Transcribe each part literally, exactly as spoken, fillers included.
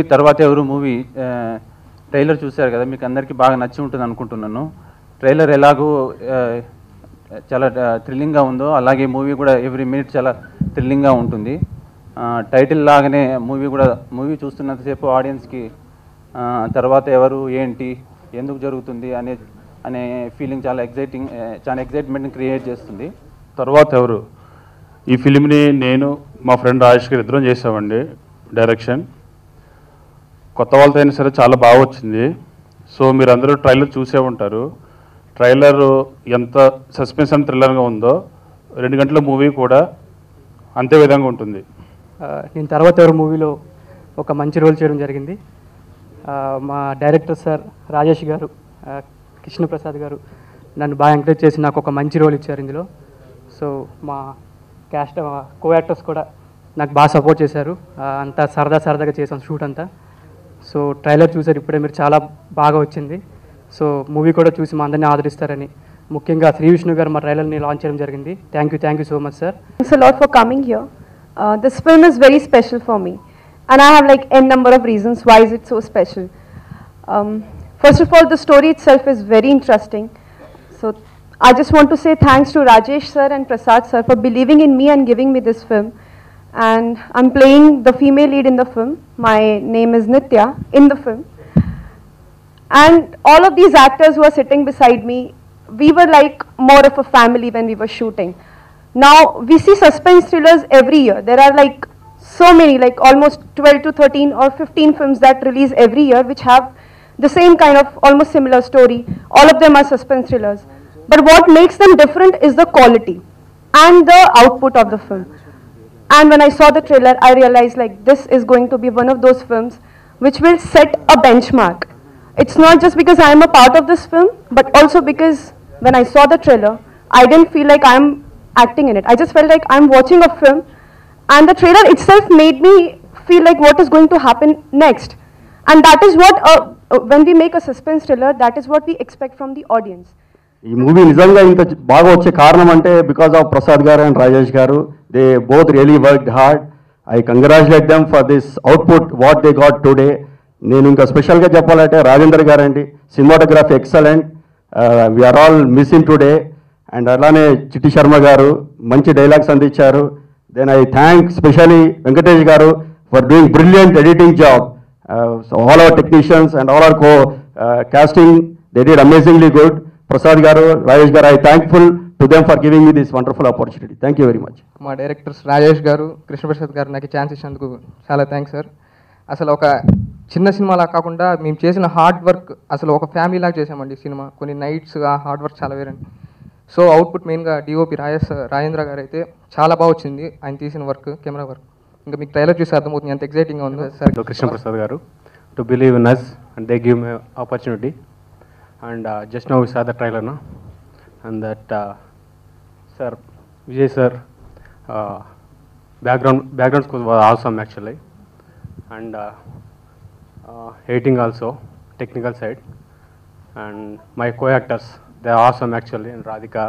తర్వాత ఎవరు movie trailer చూశారు కదా, మీకు అందరికీ బాగా నచ్చి ఉంటుంది అనుకుంటున్నాను. ట్రైలర్ ఎలాగో చాలా థ్రిల్లింగ్గా ఉందో అలాగే మూవీ కూడా ఎవ్రీ మినిట్ చాలా థ్రిల్లింగ్గా ఉంటుంది. టైటిల్ లాగానే మూవీ కూడా మూవీ చూస్తున్నంతసేపు ఆడియన్స్కి తర్వాత ఎవరు ఏంటి ఎందుకు జరుగుతుంది అనే అనే ఫీలింగ్ చాలా ఎగ్జైటింగ్ చాలా ఎగ్జైట్మెంట్ని క్రియేట్ చేస్తుంది. తర్వాత ఎవరు ఈ ఫిలింని నేను మా ఫ్రెండ్ రాజేష్ గారు ఇద్దరం చేసామండి డైరెక్షన్. కొత్త వాళ్ళతో అయినా సరే చాలా బాగా వచ్చింది. సో మీరు అందరూ ట్రైలర్ చూసే ఉంటారు. ట్రైలర్ ఎంత సస్పెన్స్ అండ్ థ్రిల్లర్గా ఉందో రెండు గంటల మూవీ కూడా అంతే విధంగా ఉంటుంది. నేను తర్వాత ఎవరు మూవీలో ఒక మంచి రోల్ చేయడం జరిగింది. మా డైరెక్టర్ సార్ రాజేష్ గారు, కృష్ణప్రసాద్ గారు నన్ను బాగా ఎంకరేజ్ చేసి నాకు ఒక మంచి రోల్ ఇచ్చారు ఇందులో. సో మా క్యాస్ట్ కో యాక్టర్స్ కూడా నాకు బాగా సపోర్ట్ చేశారు. అంతా సరదా సరదాగా చేసాం షూట్ అంతా. సో ట్రైలర్ చూసారు ఇప్పుడే మీరు, చాలా బాగా వచ్చింది. సో మూవీ కూడా చూసి మా అందరినీ ఆదరిస్తారని, ముఖ్యంగా శ్రీ విష్ణు గారు మా ట్రైలర్ని లాంచ్ చేయడం జరిగింది. Thank you thank you so much sir. Thanks a lot for coming here. Uh, this film is very special for me and I have like n number of reasons why is it so special. Um, first of all, the story itself is very interesting. So I just want to say thanks to Rajesh sir and Prasad sir for believing in me and giving me this film. And I'm playing the female lead in the film. My name is Nitya in the film. And all of these actors who are sitting beside me, we were like more of a family when we were shooting. Now we see suspense thrillers every year. There are like so many, like almost twelve to thirteen or fifteen films that release every year which have the same kind of almost similar story. All of them are suspense thrillers. But what makes them different is the quality and the output of the film. And when I saw the trailer, I realized like this is going to be one of those films which will set a benchmark. It's not just because I am a part of this film, but also because when I saw the trailer, I didn't feel like I'm acting in it. I just felt like I'm watching a film, and the trailer itself made me feel like what is going to happen next. And that is what, uh, when we make a suspense thriller, that is what we expect from the audience. ఈ movie నిజంగా ఇంత బాగా వచ్చే కారణం అంటే because of Prasad గారు and Rajesh గారు. They both really worked hard. I congratulate them for this output what they got today. నేను ఇంకా స్పెషల్గా చెప్పాలంటే రాజేందర్ గారు అండి, cinematography excellent. We are all missing today. And అలానే చిట్టి శర్మ గారు మంచి డైలాగ్స్ అందించారు. Then I thank specially Venkatesh గారు for doing brilliant editing job. All our technicians and all our co casting, they did amazingly good. Prasad garu, Rajesh garu, I thankful to them for giving me this wonderful opportunity. Thank you very much. మా directors Rajesh గారు, కృష్ణప్రసాద్ గారు నాకు chance ఇచ్చినందుకు చాలా thanks sir. అసలు ఒక చిన్న సినిమాలా కాకుండా మేము చేసిన హార్డ్ వర్క్ అసలు ఒక ఫ్యామిలీ లాగా చేసామండి సినిమా. కొన్ని నైట్స్ ఆ హార్డ్ వర్క్ చాలా వేరండి. సో అవుట్పుట్ మెయిన్గా డిఓపి రాజేష్ రాజేంద్ర గారు అయితే చాలా బాగా వచ్చింది ఆయన తీసిన వర్క్, కెమెరా వర్క్. ఇంకా మీకు ట్రైలర్ చూసి అర్థమవుతుంది ఎంత ఎగ్జైటింగ్గా ఉందో సార్. కృష్ణప్రసాద్ గారు to believe in us and they give me opportunity and uh, just now we saw the trailer no and that uh, sir Vijay sir uh, background background score was awesome actually and uh, uh, editing also technical side and my co-actors they are awesome actually and Radhika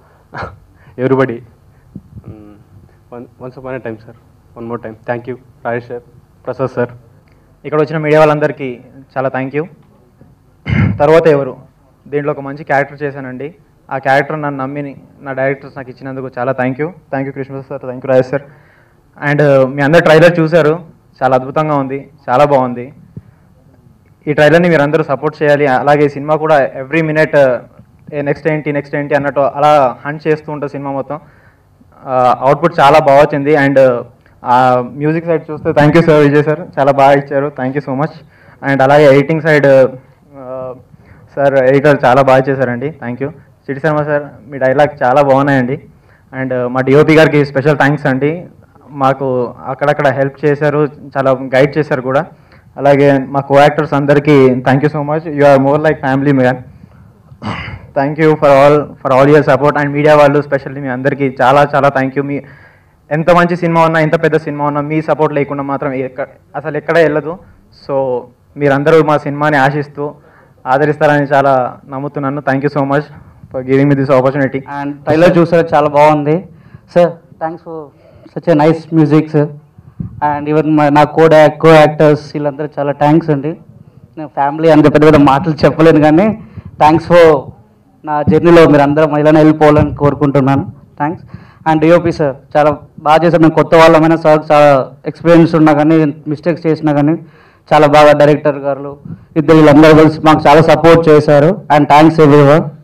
everybody um, one, once upon a time sir one more time thank you Rajesh sir Prasad sir. ఇక్కడ వచ్చిన media వాళ్ళందరికీ చాలా thank you. తర్వాత ఎవరు దీంట్లో ఒక మంచి character చేశానండి. ఆ క్యారెక్టర్ నన్ను నమ్మి నా డైరెక్టర్స్ నాకు ఇచ్చినందుకు చాలా thank you. Thank you Krishnaprasad sir, thank you Rajesh sir. And మీ అందరు ట్రైలర్ చూశారు, చాలా అద్భుతంగా ఉంది, చాలా బాగుంది. ఈ ట్రైలర్ని మీరు అందరూ సపోర్ట్ చేయాలి. అలాగే సినిమా కూడా ఎవ్రీ మినిట్ నెక్స్ట్ ఏంటి నెక్స్ట్ ఏంటి అన్నట్టు అలా హంట్ చేస్తూ ఉంటుంది సినిమా మొత్తం. అవుట్పుట్ చాలా బాగా వచ్చింది. అండ్ మ్యూజిక్ సైడ్ చూస్తే thank you sir Vijay sir, చాలా బాగా ఇచ్చారు, thank you so much. And అలాగే ఎడిటింగ్ సైడ్ సార్ ఎడిటర్ చాలా బాగా చేశారండి, థ్యాంక్ యూ. చిట్టి శర్మ సార్ మీ డైలాగ్ చాలా బాగున్నాయండి. అండ్ మా డిఓపి గారికి స్పెషల్ థ్యాంక్స్ అండి, మాకు అక్కడక్కడ హెల్ప్ చేశారు, చాలా గైడ్ చేశారు కూడా. అలాగే మా కో యాక్టర్స్ అందరికీ thank you so much, you are more like family man. Thank you for all for all your support. And media వాళ్ళు స్పెషల్లీ మీ అందరికీ చాలా చాలా థ్యాంక్ యూ. మీ ఎంత మంచి సినిమా ఉన్నా ఎంత పెద్ద సినిమా ఉన్నా మీ సపోర్ట్ లేకుండా మాత్రం ఎక్కడ అసలు ఎక్కడ వెళ్ళదు. సో మీరందరూ మా సినిమాని ఆశిస్తూ ఆదరిస్తారని చాలా నమ్ముతున్నాను. Thank you so much for giving me this opportunity. And trailer చూసారు, చాలా బాగుంది sir. Thanks for such a nice music sir. And even నా కో కో యాక్టర్స్ వీళ్ళందరూ చాలా థ్యాంక్స్ అండి. నేను ఫ్యామిలీ అంత పెద్ద పెద్ద మాటలు చెప్పలేను కానీ థ్యాంక్స్ ఫర్ నా జర్నీలో మీరు అందరూ ఇలానే వెళ్ళిపోవాలని కోరుకుంటున్నాను. థ్యాంక్స్. అండ్ డిఓపి సార్ చాలా బాగా చేశారు. మేము కొత్త వాళ్ళమైనా సార్ చాలా ఎక్స్పీరియన్స్ ఉన్నా కానీ మిస్టేక్స్ చేసినా కానీ చాలా బాగా డైరెక్టర్ గారు ఇద్దరు వీళ్ళందరూ కలిసి మాకు చాలా సపోర్ట్ చేశారు. And thanks everyone.